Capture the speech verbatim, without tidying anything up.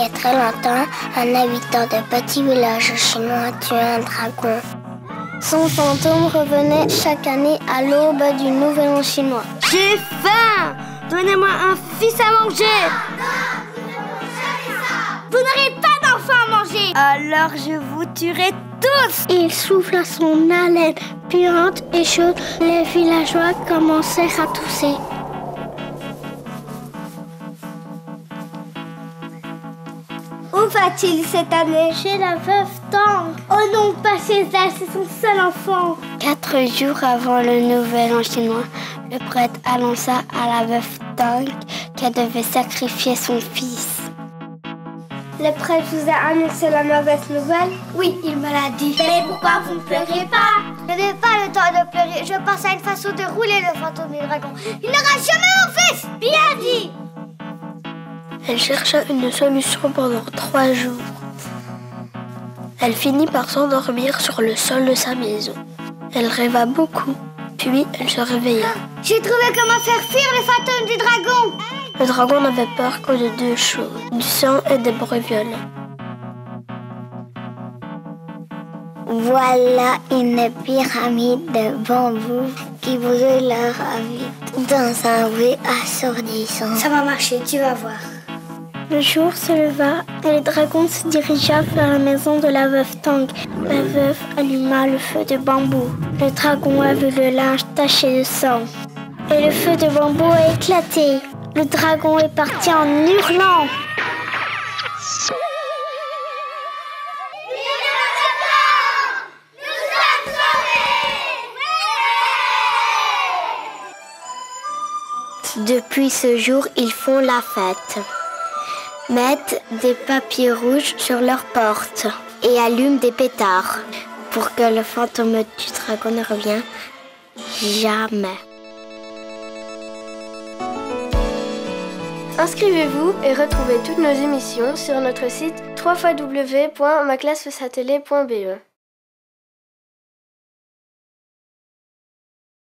y a très longtemps, un habitant de petit village chinois a tué un dragon. Son fantôme revenait chaque année à l'aube du Nouvel An chinois. J'ai faim! Donnez-moi un fils à manger! Vous n'aurez pas d'enfant à manger! Alors je vous tuerai tous! Il souffle à son haleine puante et chaude. Les villageois commencèrent à tousser. Où va-t-il cette année? Chez la veuve Tang. Oh non, pas chez elle, c'est son seul enfant. Quatre jours avant le Nouvel An chinois, le prêtre annonça à la veuve Tang qu'elle devait sacrifier son fils. Le prêtre vous a annoncé la mauvaise nouvelle? Oui, il me l'a dit. Mais pourquoi vous ne pleurez pas? Je n'ai pas le temps de pleurer. Je pense à une façon de rouler le fantôme du dragon. Il n'aura jamais mon fils! Bien dit! Elle chercha une solution pendant trois jours. Elle finit par s'endormir sur le sol de sa maison. Elle rêva beaucoup, puis elle se réveilla. J'ai trouvé comment faire fuir le fantôme du dragon! Le dragon n'avait peur que de deux choses, du sang et des bruits violents. Voilà une pyramide de bambou qui brûle leur vie dans un bruit assourdissant. Ça va marcher, tu vas voir. Le jour se leva et le dragon se dirigea vers la maison de la veuve Tang. La veuve alluma le feu de bambou. Le dragon a vu le linge taché de sang. Et le feu de bambou a éclaté. Le dragon est parti en hurlant. Depuis ce jour, ils font la fête. Mettent des papiers rouges sur leurs portes et allument des pétards pour que le fantôme du dragon ne revienne jamais. Inscrivez-vous et retrouvez toutes nos émissions sur notre site w w w point ma classe face télé point b e.